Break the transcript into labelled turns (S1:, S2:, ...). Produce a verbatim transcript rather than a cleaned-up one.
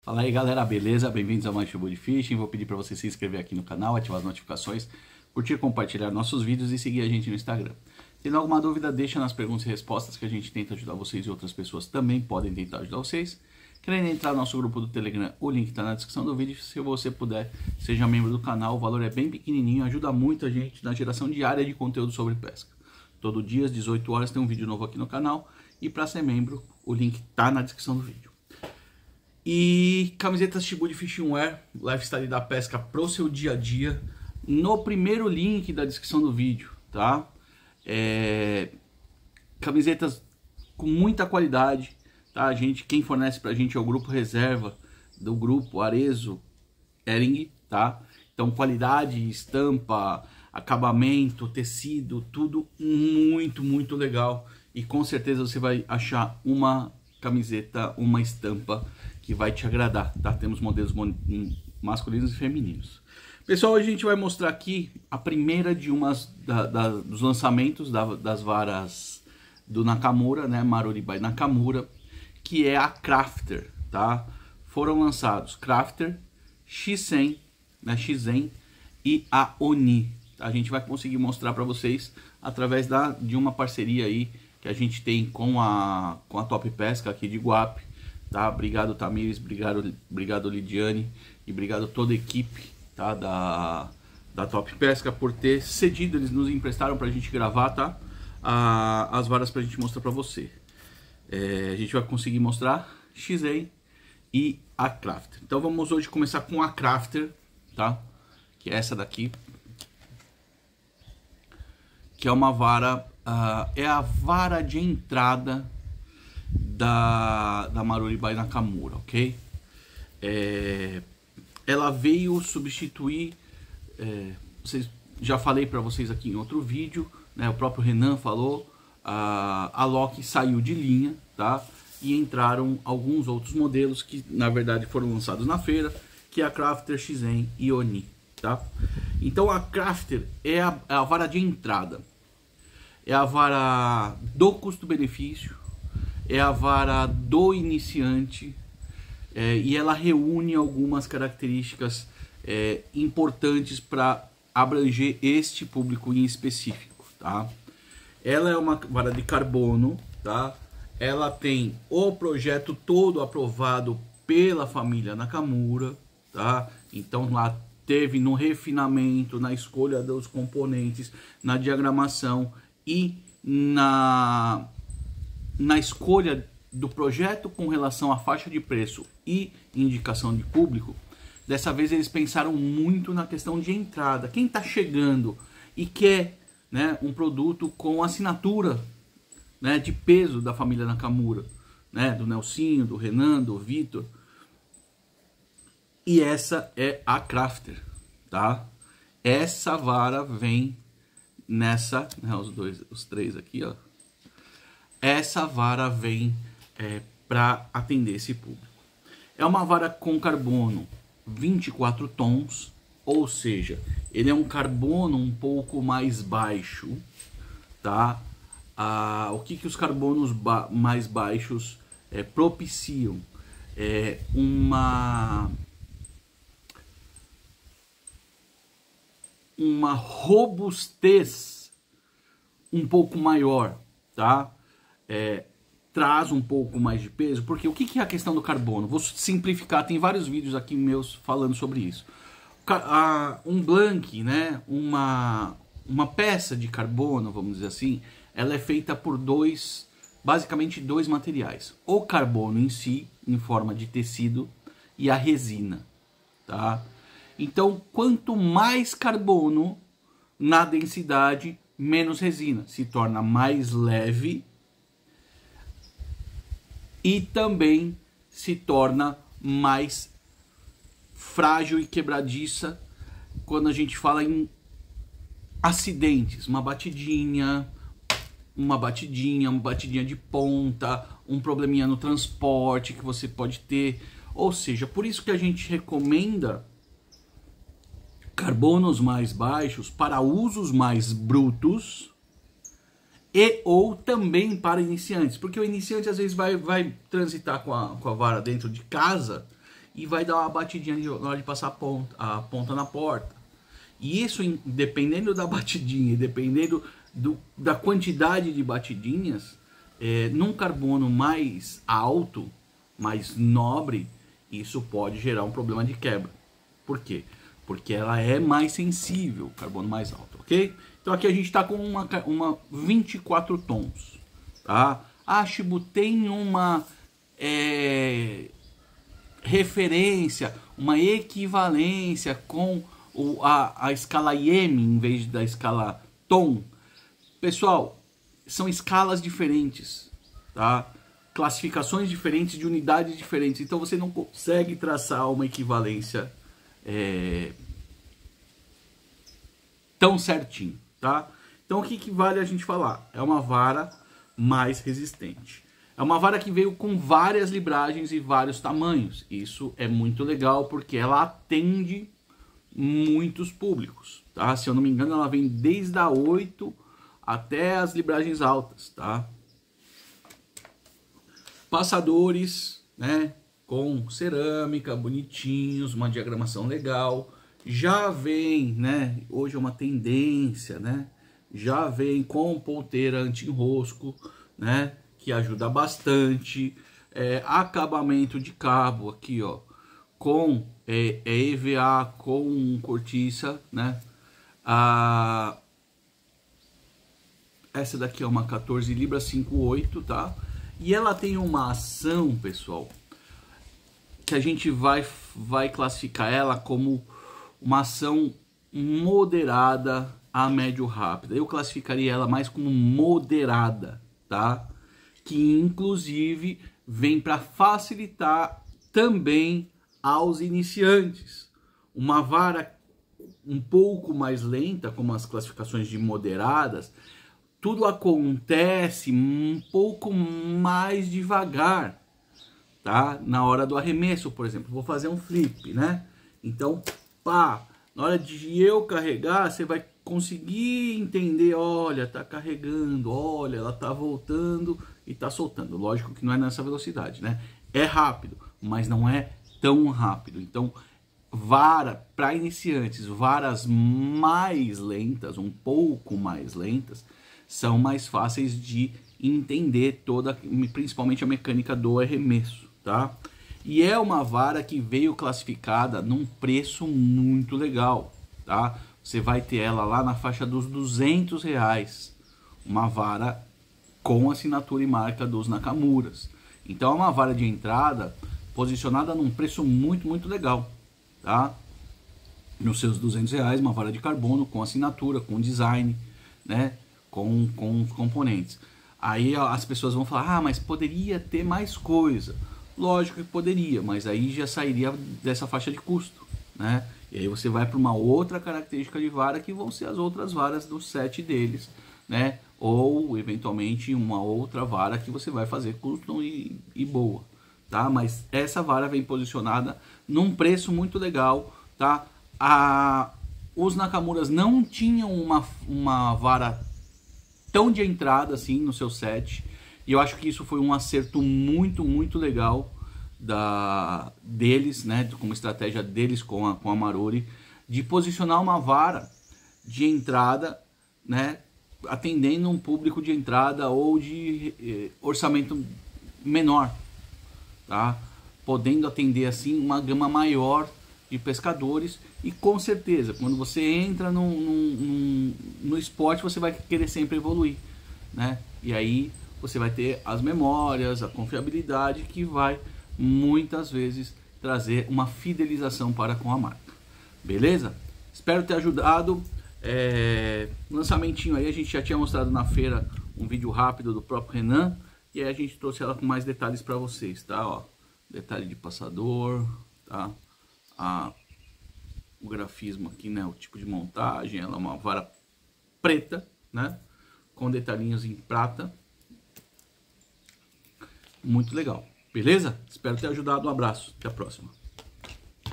S1: Fala aí galera, beleza? Bem-vindos a mais Chubut Fishing. Vou pedir para você se inscrever aqui no canal, ativar as notificações, curtir, compartilhar nossos vídeos e seguir a gente no Instagram. Tendo alguma dúvida, deixa nas perguntas e respostas que a gente tenta ajudar vocês e outras pessoas também podem tentar ajudar vocês. Querendo entrar no nosso grupo do Telegram, o link está na descrição do vídeo. Se você puder, seja membro do canal, o valor é bem pequenininho, ajuda muito a gente na geração diária de conteúdo sobre pesca. Todo dia às dezoito horas tem um vídeo novo aqui no canal e para ser membro, o link está na descrição do vídeo. E camisetas Chubut Fishing Wear, lifestyle da pesca pro seu dia a dia, no primeiro link da descrição do vídeo, tá? É... Camisetas com muita qualidade, tá? A gente, quem fornece pra gente é o grupo reserva do grupo Arezzo Hering, tá? Então qualidade, estampa, acabamento, tecido, tudo muito, muito legal. E com certeza você vai achar uma camiseta, uma estampa que vai te agradar, tá? Temos modelos masculinos e femininos. Pessoal, a gente vai mostrar aqui a primeira de umas da, da, dos lançamentos da, das varas do Nakamura, né? Maruribai Nakamura, que é a Crafter, tá? Foram lançados Crafter, Shisen, né? Shisen e a Oni. A gente vai conseguir mostrar para vocês através da, de uma parceria aí que a gente tem com a, com a Top Pesca aqui de Guape, tá? Obrigado Tamires, obrigado, obrigado Lidiane e obrigado toda a equipe, tá? da, da Top Pesca por ter cedido, eles nos emprestaram pra gente gravar, tá? A, as varas pra gente mostrar pra você. É, a gente vai conseguir mostrar Shisen e a Crafter. Então vamos hoje começar com a Crafter, tá? Que é essa daqui, que é uma vara, uh, é a vara de entrada da, da Maruribai Nakamura, ok? É, ela veio substituir, é, vocês, já falei para vocês aqui em outro vídeo, né, o próprio Renan falou, a, a Loki saiu de linha, tá? E entraram alguns outros modelos que na verdade foram lançados na feira, que é a Crafter, Shisen e Oni, tá? Então a Crafter é a, é a vara de entrada, é a vara do custo-benefício, é a vara do iniciante, é, e ela reúne algumas características é, importantes para abranger este público em específico, tá? Ela é uma vara de carbono, tá? Ela tem o projeto todo aprovado pela família Nakamura, tá? Então lá teve no refinamento, na escolha dos componentes, na diagramação e na, na escolha do projeto com relação à faixa de preço e indicação de público. Dessa vez eles pensaram muito na questão de entrada. Quem está chegando e quer, né, um produto com assinatura, né, de peso da família Nakamura, né, do Nelsinho, do Renan, do Vitor. E essa é a Crafter, tá? Essa vara vem nessa, né, os dois, os três aqui, ó. Essa vara vem é, para atender esse público. É uma vara com carbono vinte e quatro tons, ou seja, ele é um carbono um pouco mais baixo, tá? Ah, o que que os carbonos ba mais baixos é, propiciam? É uma uma robustez um pouco maior, tá? É, traz um pouco mais de peso, porque o que que é a questão do carbono? Vou simplificar, tem vários vídeos aqui meus falando sobre isso. Um blank, né? Uma, uma peça de carbono, vamos dizer assim, ela é feita por dois, basicamente dois materiais. O carbono em si, em forma de tecido, e a resina, tá? Então, quanto mais carbono na densidade, menos resina. Se torna mais leve e também se torna mais frágil e quebradiça quando a gente fala em acidentes. Uma batidinha, uma batidinha, uma batidinha de ponta, um probleminha no transporte que você pode ter. Ou seja, por isso que a gente recomenda carbonos mais baixos para usos mais brutos e ou também para iniciantes, porque o iniciante às vezes vai, vai transitar com a, com a vara dentro de casa e vai dar uma batidinha na hora de passar a ponta, a ponta na porta. E isso, dependendo da batidinha, dependendo do, da quantidade de batidinhas, é, num carbono mais alto, mais nobre, isso pode gerar um problema de quebra. Por quê? Porque ela é mais sensível, carbono mais alto, ok? Então aqui a gente está com uma, uma vinte e quatro tons, tá? A Chibo tem uma é, referência, uma equivalência com o, a, a escala I M em vez da escala tom. Pessoal, são escalas diferentes, tá? Classificações diferentes de unidades diferentes. Então você não consegue traçar uma equivalência é, tão certinho, tá? Então o que, que vale a gente falar? É uma vara mais resistente. É uma vara que veio com várias libragens e vários tamanhos. Isso é muito legal porque ela atende muitos públicos, tá? Se eu não me engano, ela vem desde a oito até as libragens altas, tá? Passadores, né? Com cerâmica, bonitinhos, uma diagramação legal. Já vem, né? Hoje é uma tendência, né? Já vem com ponteira anti-enrosco, né? Que ajuda bastante. É, acabamento de cabo aqui, ó, com é, é E V A com cortiça, né? A essa daqui é uma quatorze libras cinquenta e oito, tá? E ela tem uma ação, pessoal, que a gente vai vai classificar ela como uma ação moderada a médio rápida. Eu classificaria ela mais como moderada, tá? Que inclusive vem para facilitar também aos iniciantes. Uma vara um pouco mais lenta, como as classificações de moderadas, tudo acontece um pouco mais devagar, tá? Na hora do arremesso, por exemplo, vou fazer um flip, né? Então, pá, na hora de eu carregar, você vai conseguir entender, olha, tá carregando, olha, ela tá voltando e tá soltando. Lógico que não é nessa velocidade, né? É rápido, mas não é tão rápido. Então, vara para iniciantes, varas mais lentas, um pouco mais lentas, são mais fáceis de entender toda, principalmente a mecânica do arremesso, tá? E é uma vara que veio classificada num preço muito legal, tá? Você vai ter ela lá na faixa dos duzentos reais, uma vara com assinatura e marca dos Nakamuras. Então é uma vara de entrada posicionada num preço muito, muito legal, tá? Nos seus duzentos reais, uma vara de carbono com assinatura, com design, né? Com, com os componentes. Aí as pessoas vão falar, ah, mas poderia ter mais coisa. Lógico que poderia, mas aí já sairia dessa faixa de custo, né? E aí você vai para uma outra característica de vara que vão ser as outras varas do set deles, né? Ou eventualmente uma outra vara que você vai fazer custom e, e boa, tá? Mas essa vara vem posicionada num preço muito legal, tá? A, os Nakamuras não tinham uma, uma vara tão de entrada assim no seu set, e eu acho que isso foi um acerto muito, muito legal da, deles, né, como estratégia deles com a, com a Marori, de posicionar uma vara de entrada, né, atendendo um público de entrada ou de eh, orçamento menor, tá? Podendo atender assim uma gama maior de pescadores. E com certeza, quando você entra no, no, no esporte, você vai querer sempre evoluir, né? E aí você vai ter as memórias, a confiabilidade que vai muitas vezes trazer uma fidelização para com a marca. Beleza? Espero ter ajudado. É... Lançamentinho aí, a gente já tinha mostrado na feira um vídeo rápido do próprio Renan, e aí a gente trouxe ela com mais detalhes para vocês, tá? Ó, detalhe de passador, tá? A o grafismo aqui, né, o tipo de montagem, ela é uma vara preta, né, com detalhinhos em prata, muito legal, beleza? Espero ter ajudado, um abraço, até a próxima.